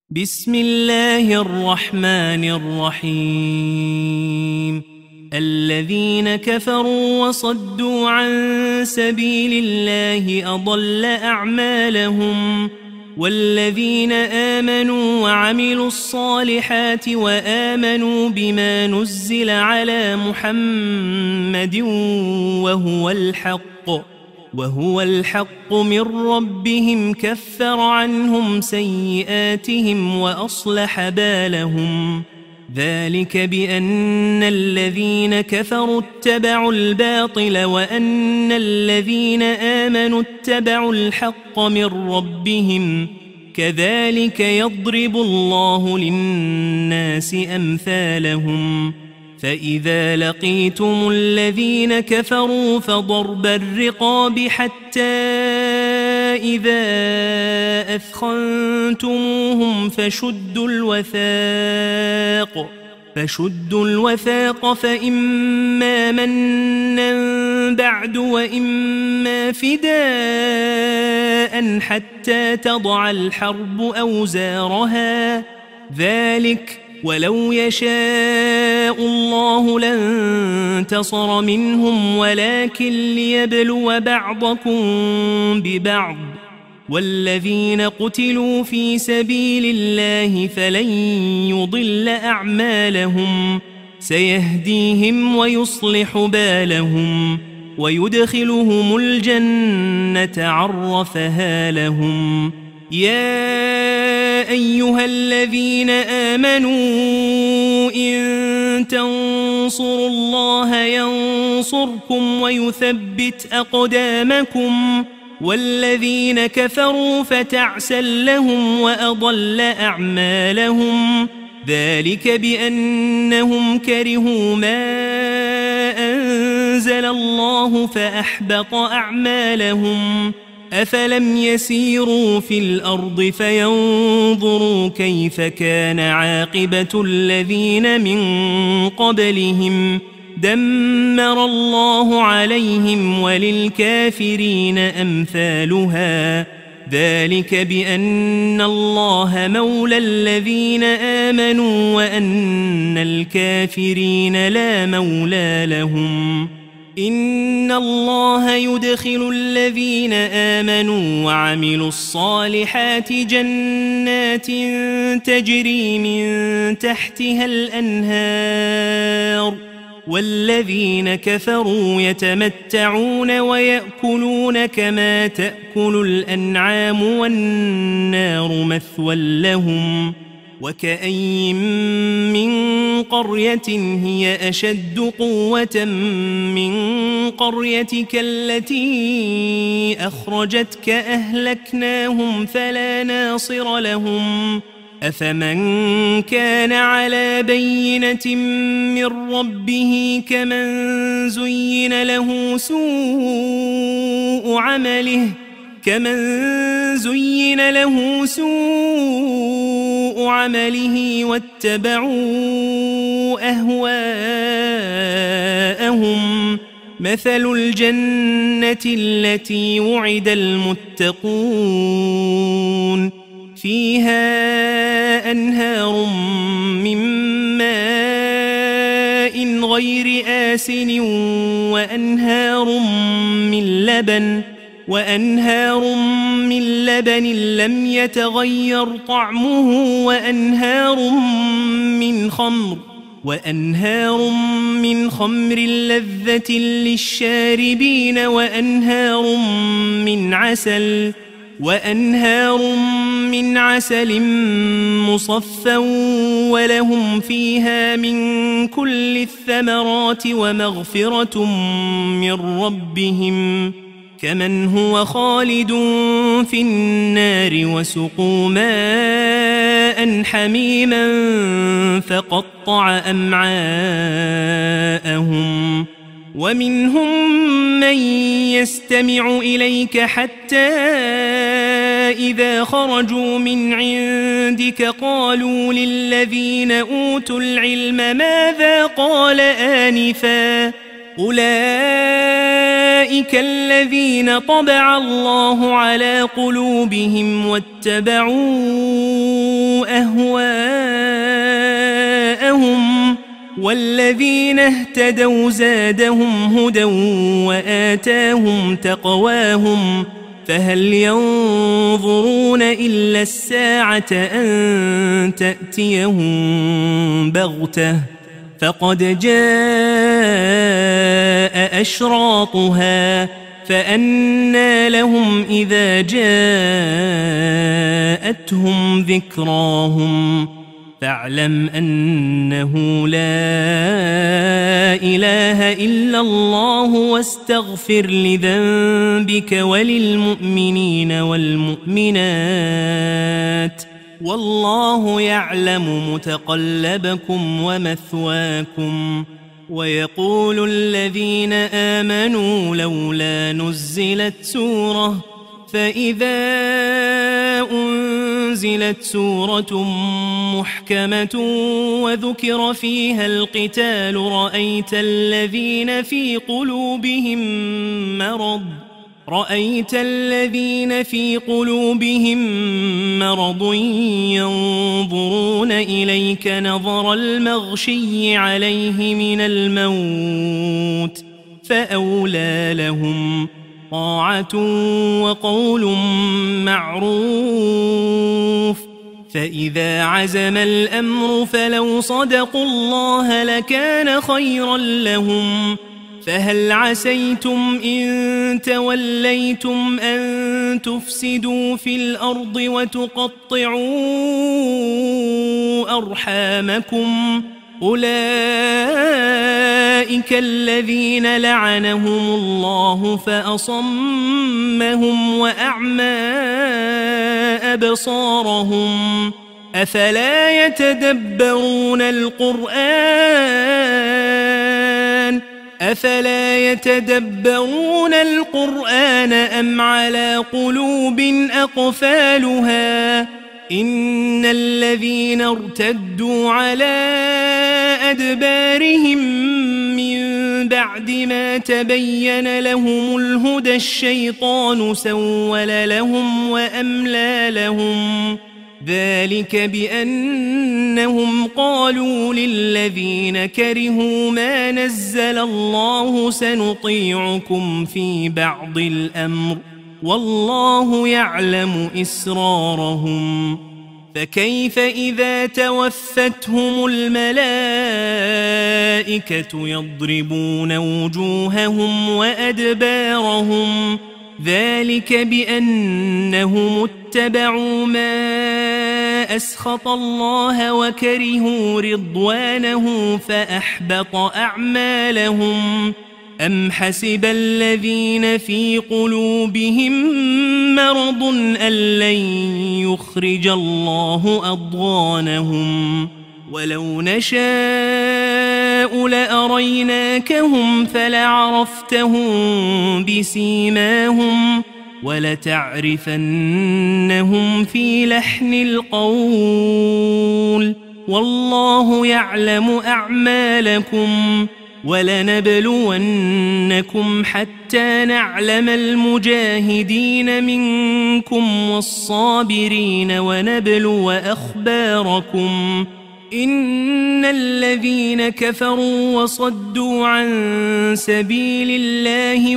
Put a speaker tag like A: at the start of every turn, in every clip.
A: بسم الله الرحمن الرحيم. الذين كفروا وصدوا عن سبيل الله أضل أعمالهم، والذين آمنوا وعملوا الصالحات وآمنوا بما نزل على محمد وهو الحق من ربهم كفر عنهم سيئاتهم وأصلح بالهم. ذلك بأن الذين كفروا اتبعوا الباطل وأن الذين آمنوا اتبعوا الحق من ربهم، كذلك يضرب الله للناس أمثالهم. فإذا لقيتم الذين كفروا فضرب الرقاب حتى إذا أثخنتموهم فشدوا الوثاق فإما منا بعد وإما فداء حتى تضع الحرب أوزارها. ذلك ولو يشاء الله لانتصر منهم ولكن ليبلو بعضكم ببعض. والذين قتلوا في سبيل الله فلن يضل أعمالهم، سيهديهم ويصلح بالهم ويدخلهم الجنة عرفها لهم. يا أيها الذين آمنوا إن تنصروا الله ينصركم ويثبت أقدامكم، والذين كفروا فتعسا لهم وأضل أعمالهم. ذلك بأنهم كرهوا ما أنزل الله فأحبط أعمالهم. أفلم يسيروا في الأرض فينظروا كيف كان عاقبة الذين من قبلهم، دمر الله عليهم وللكافرين أمثالها. ذلك بأن الله مولى الذين آمنوا وأن الكافرين لا مولى لهم. إن الله يدخل الذين آمنوا وعملوا الصالحات جنات تجري من تحتها الأنهار، والذين كفروا يتمتعون ويأكلون كما تأكل الأنعام والنار مثوى لهم. وكأين من قرية هي أشد قوة من قريتك التي أخرجتك أهلكناهم فلا ناصر لهم. أفمن كان على بينة من ربه كمن زين له سوء عمله واتبعوا أهواءهم. مثل الجنة التي وعد المتقون فيها أنهار من ماء غير آسن وأنهار من لبن لم يتغير طعمه وأنهار من خمر لذة للشاربين وأنهار من عسل مصفى ولهم فيها من كل الثمرات ومغفرة من ربهم، كمن هو خالد في النار وسقوا ماء حميما فقطع أمعاءهم. ومنهم من يستمع إليك حتى إذا خرجوا من عندك قالوا للذين أوتوا العلم ماذا قال آنفا أولئك الذين طبع الله على قلوبهم واتبعوا أهواءهم والذين اهتدوا زادهم هدى وآتاهم تقواهم فهل ينظرون إلا الساعة أن تأتيهم بغتة فقد جاء أشراطها فأنى لهم إذا جاءتهم ذكراهم فاعلم أنه لا إله إلا الله واستغفر لذنبك وللمؤمنين والمؤمنات والله يعلم متقلبكم ومثواكم ويقول الذين آمنوا لولا نزلت سورة فإذا أنزلت سورة محكمة وذكر فيها القتال رأيت الذين في قلوبهم مرض ينظرون إليك نظر المغشي عليه من الموت فأولى لهم طاعة وقول معروف فإذا عزم الأمر فلو صدقوا الله لكان خيرا لهم فهل عسيتم إن توليتم أن تفسدوا في الأرض وتقطعوا أرحامكم أولئك الذين لعنهم الله فأصمهم وأعمى أبصارهم أفلا يتدبرون القرآن أم على قلوب أقفالها إن الذين ارتدوا على أدبارهم من بعد ما تبين لهم الهدى الشيطان سول لهم وأملى لهم ذلك بأنهم قالوا للذين كرهوا ما نزل الله سنطيعكم في بعض الأمر والله يعلم إسرارهم فكيف إذا توفتهم الملائكة يضربون وجوههم وأدبارهم ذلك بأنهم اتبعوا ما أسخط الله وكرهوا رضوانه فأحبط أعمالهم أم حسب الذين في قلوبهم مرض أن لن يخرج الله أضغانهم ولو نشاء لأريناكهم فلعرفتهم بسيماهم ولتعرفنهم في لحن القول والله يعلم أعمالكم ولنبلونكم حتى نعلم المجاهدين منكم والصابرين ونبلو أخباركم إن الذين كفروا وصدوا عن سبيل الله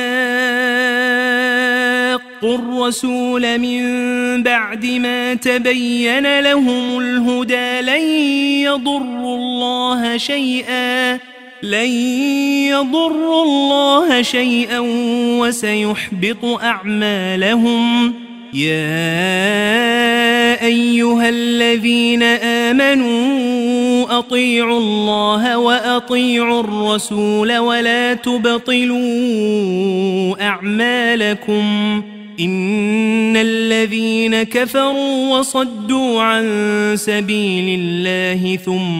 A: وشاقوا الرسول من بعد ما تبين لهم الهدى لن يضروا الله شيئا وسيحبط أعمالهم يا أيها الذين آمنوا أطيعوا الله وأطيعوا الرسول ولا تبطلوا أعمالكم إن الذين كفروا وصدوا عن سبيل الله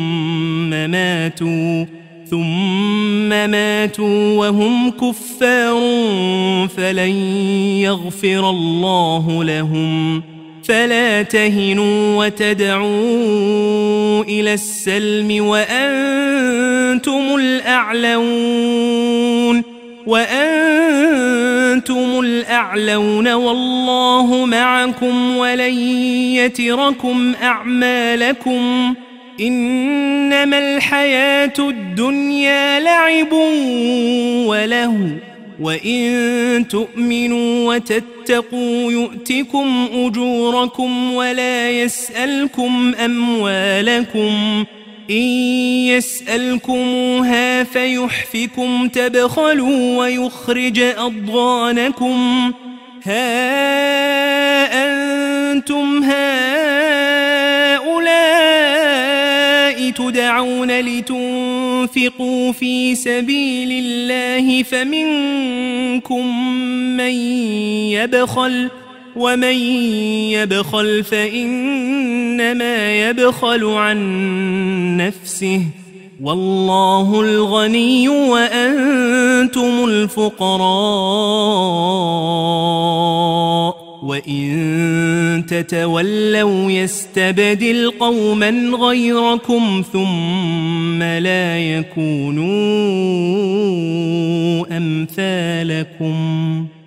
A: ثم ماتوا وهم كفار فلن يغفر الله لهم فلا تهنوا وتدعوا إلى السلم وأنتم الأعلون والله معكم ولن يتركم أعمالكم إنما الحياة الدنيا لعب ولهو وإن تؤمنوا وتتقوا يؤتكم أجوركم ولا يسألكم أموالكم إن يسألكموها فيحفكم تبخلوا ويخرج أضغانكم ها أنتم هؤلاء تدعون لتنفقوا في سبيل الله فمنكم من يبخل ومن يبخل فإنما يبخل عن نفسه والله الغني وأنتم الفقراء وإن تتولوا يستبدل قوما غيركم ثم لا يكونوا أمثالكم